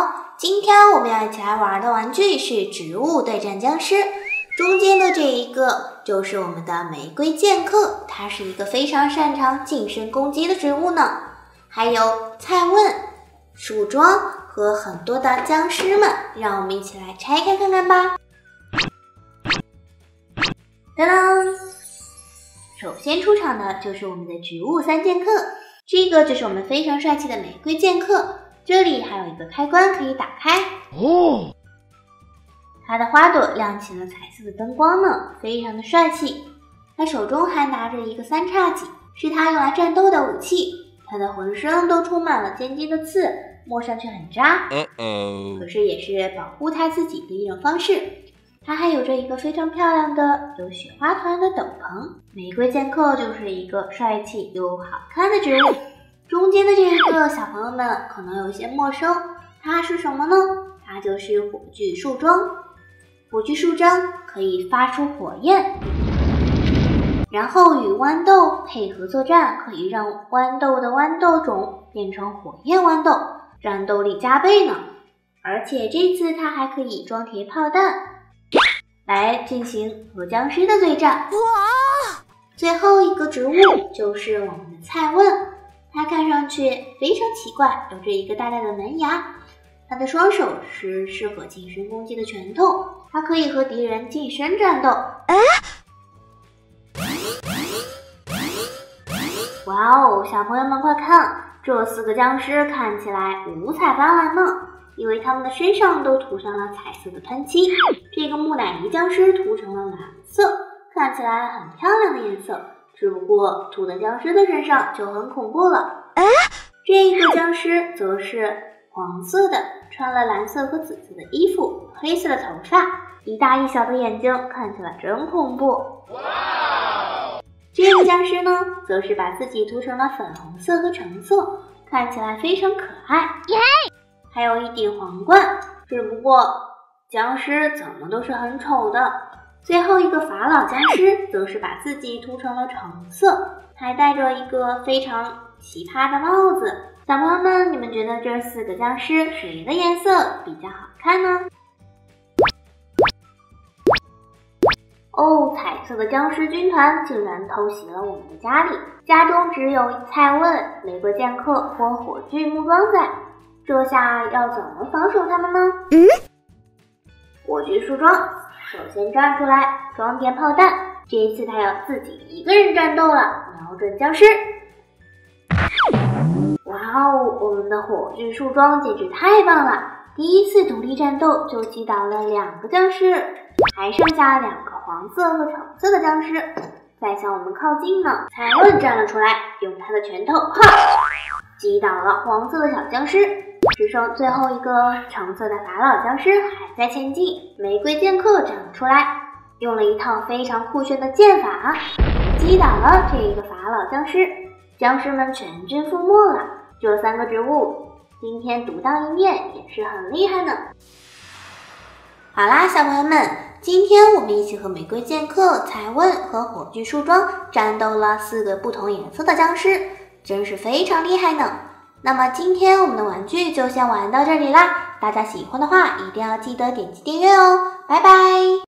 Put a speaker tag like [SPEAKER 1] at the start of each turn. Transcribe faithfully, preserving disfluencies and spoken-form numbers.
[SPEAKER 1] 今天我们要一起来玩的玩具是植物对战僵尸。中间的这一个就是我们的玫瑰剑客，它是一个非常擅长近身攻击的植物呢。还有菜问、树桩和很多的僵尸们，让我们一起来拆开看看吧。当当，首先出场的就是我们的植物三剑客，这个就是我们非常帅气的玫瑰剑客。这里还有一个开关可以打开哦，它的花朵亮起了彩色的灯光呢，非常的帅气。他手中还拿着一个三叉戟，是他用来战斗的武器。他的浑身都充满了尖尖的刺，摸上去很扎， uh-oh. 可是也是保护他自己的一种方式。他还有着一个非常漂亮的有雪花团的斗篷。玫瑰剑客就是一个帅气又好看的植物。中间的这一个小朋友们可能有些陌生，它是什么呢？它就是火炬树桩。火炬树桩可以发出火焰，然后与豌豆配合作战，可以让豌豆的豌豆种变成火焰豌豆，战斗力加倍呢。而且这次它还可以装填炮弹来进行和僵尸的对战。哇！最后一个植物就是我们的菜问。它看上去非常奇怪，有着一个大大的门牙。它的双手是适合近身攻击的拳头，它可以和敌人近身战斗。啊、哇哦，小朋友们快看，这四个僵尸看起来五彩斑斓呢，因为他们的身上都涂上了彩色的喷漆。这个木乃伊僵尸涂成了蓝色，看起来很漂亮的颜色。只不过涂在僵尸的身上就很恐怖了。哎，这一个僵尸则是黄色的，穿了蓝色和紫色的衣服，黑色的头发，一大一小的眼睛，看起来真恐怖。哇！这个僵尸呢，则是把自己涂成了粉红色和橙色，看起来非常可爱。耶！还有一顶皇冠，只不过僵尸怎么都是很丑的。最后一个法老僵尸则是把自己涂成了橙色，还戴着一个非常奇葩的帽子。小朋友们，你们觉得这四个僵尸谁的颜色比较好看呢？哦，彩色的僵尸军团竟然偷袭了我们的家里，家中只有菜问、玫瑰剑客和火炬木桩在，这下要怎么防守他们呢？嗯，火炬树桩首先站出来装填炮弹，这一次他要自己一个人战斗了，瞄准僵尸。哇哦，我们的火炬树桩简直太棒了，第一次独立战斗就击倒了两个僵尸，还剩下两个黄色和橙色的僵尸在向我们靠近呢。菜问站了出来，用他的拳头哈击倒了黄色的小僵尸，只剩最后一个橙色的法老僵尸还在前进。玫瑰剑客站了出来，用了一套非常酷炫的剑法，击倒了这一个法老僵尸，僵尸们全军覆没了。这三个植物今天独当一面也是很厉害呢。好啦，小朋友们，今天我们一起和玫瑰剑客、菜问和火炬树桩战斗了四个不同颜色的僵尸，真是非常厉害呢。那么今天我们的玩具就先玩到这里啦，大家喜欢的话一定要记得点击订阅哦，拜拜。